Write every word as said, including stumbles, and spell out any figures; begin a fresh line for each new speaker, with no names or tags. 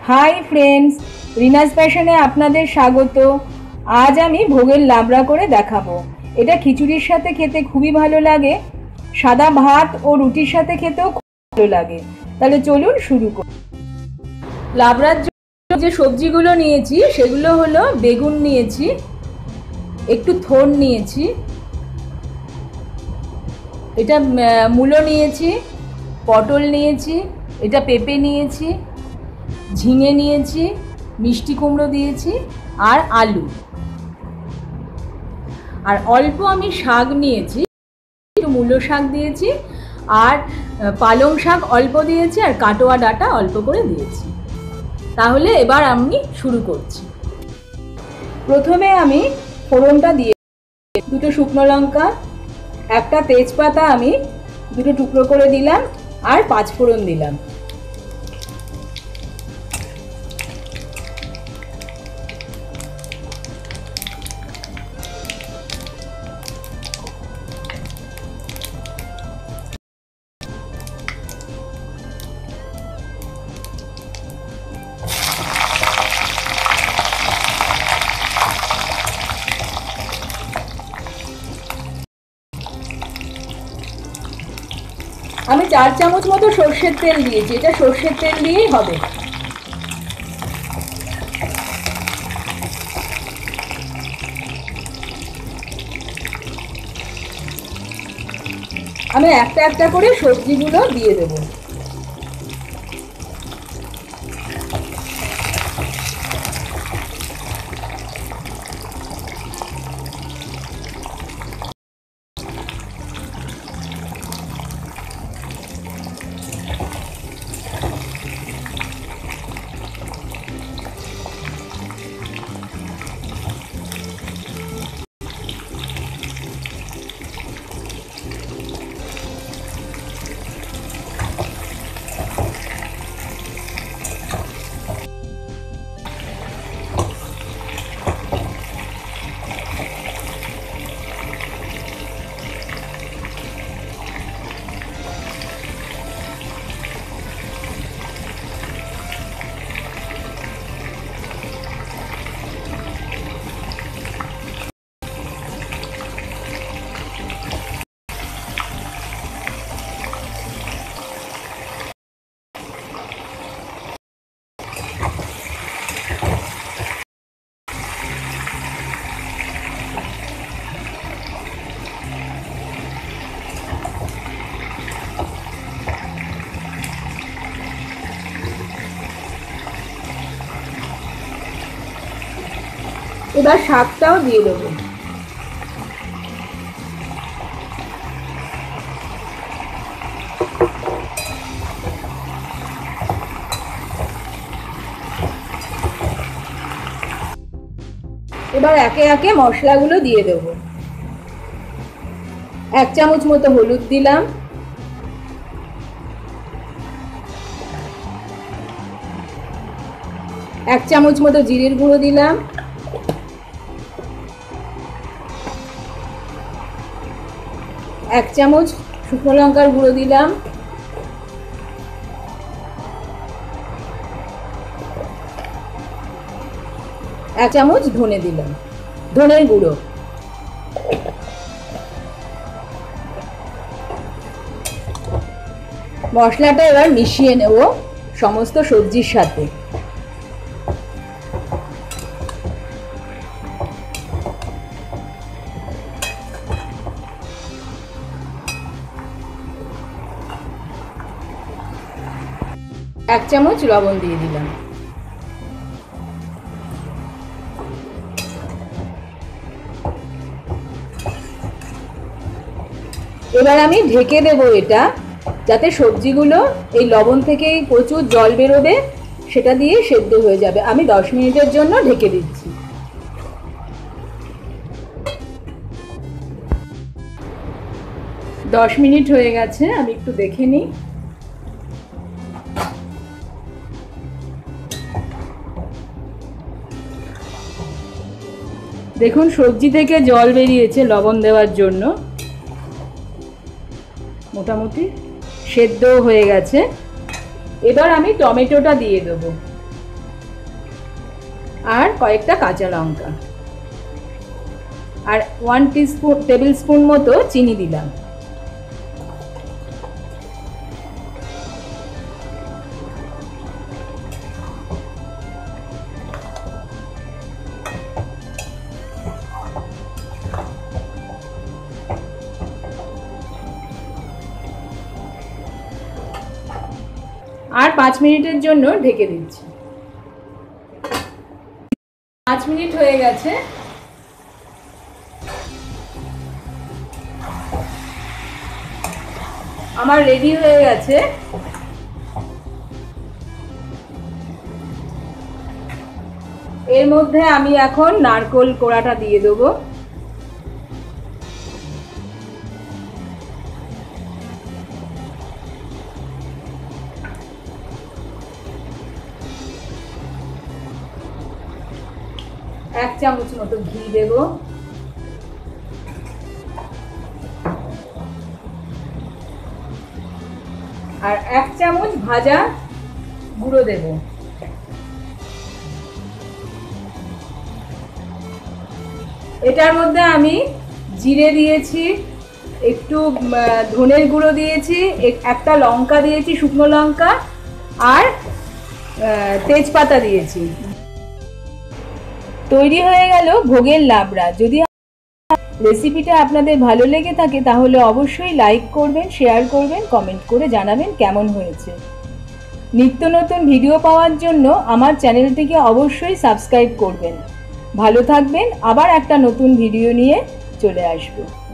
Hi friends, Rina's প্যাশনে আপনাদের স্বাগত। আজ আমি ভোগের লাবড়া করে দেখাবো। এটা খিচুড়ির সাথে খেতে খুবই ভালো লাগে, সাদা ভাত ও রুটির সাথে খেতেও খুব ভালো লাগে। তাহলে চলুন শুরু করি। লাবড়ার জন্য যে সবজিগুলো নিয়েছি সেগুলো হলো বেগুন নিয়েছি, একটু থোড় নিয়েছি, এটা মূলো নিয়েছি, পটল নিয়েছি, এটা পেঁপে নিয়েছি, ঝিঙে নিয়েছি, মিষ্টি কুমড়ো দিয়েছি আর আলু, আর অল্প আমি শাক নিয়েছি, একটু মূলো শাক দিয়েছি আর পালং শাক অল্প দিয়েছি আর কাটোয়া ডাঁটা অল্প করে দিয়েছি। তাহলে এবার আমি শুরু করছি। প্রথমে আমি ফোড়নটা দিয়ে দুটো শুকনো লঙ্কা, একটা তেজপাতা আমি দুটো টুকরো করে দিলাম আর পাঁচ ফোড়ন দিলাম। আমি চার চামচ মতো সর্ষের তেল দিয়েছি, এটা সর্ষের তেল দিয়েই হবে। আমি একটা একটা করে সবজিগুলো দিয়ে দেবো। এবার শাকটাও দিয়ে দেবো। এবার একে একে মশলাগুলো দিয়ে দেবো। এক চামচ মতো হলুদ দিলাম, এক চামচ মতো জিরের গুঁড়ো দিলাম, এক চামচ শুকনো লঙ্কার গুঁড়ো দিলাম, এক চামচ ধনে দিলাম, ধনের গুঁড়ো। মশলাটা এবার মিশিয়ে নেব সমস্ত সবজির সাথে। এক চামচ লবণ দিয়ে দিলাম। এবার আমি ঢেকে দেব এটা, যাতে সবজিগুলো এই লবণ থেকে প্রচুর জল বেরোবে, সেটা দিয়ে সেদ্ধ হয়ে যাবে। আমি দশ মিনিটের জন্য ঢেকে দিচ্ছি। দশ মিনিট হয়ে গেছে, আমি একটু দেখে নিই। দেখুন সবজি থেকে জল বেরিয়েছে লবণ দেওয়ার জন্য, মোটামুটি সেদ্ধ হয়ে গেছে। এবার আমি টমেটোটা দিয়ে দেবো। কয়েকটা কাঁচা লঙ্কা, আর ওয়ান টিস্পুন টেবিল স্পুন মতো চিনি দিলাম। আর পাঁচ মিনিটের জন্য ঢেকে দিচ্ছি। পাঁচ মিনিট হয়ে গেছে। আমার রেডি হয়ে গেছে। এর মধ্যে আমি এখন নারকেল কোড়াটা দিয়ে দেবো। এক চামচ মতো ঘি দেব, আর এক চামচ ভাজা গুঁড়ো দেব। এটার মধ্যে আমি জিরে দিয়েছি, একটু ধনের গুঁড়ো দিয়েছি, একটা লঙ্কা দিয়েছি শুকনো লঙ্কা, আর তেজপাতা দিয়েছি। তৈরি হয়ে গেল ভোগের লাবড়া। যদি রেসিপিটা আপনাদের ভালো লেগে থাকে তাহলে অবশ্যই লাইক করবেন, শেয়ার করবেন, কমেন্ট করে জানাবেন কেমন হয়েছে। নিত্য নতুন ভিডিও পাওয়ার জন্য আমার চ্যানেলটিকে অবশ্যই সাবস্ক্রাইব করবেন। ভালো থাকবেন, আবার একটা নতুন ভিডিও নিয়ে চলে আসবো।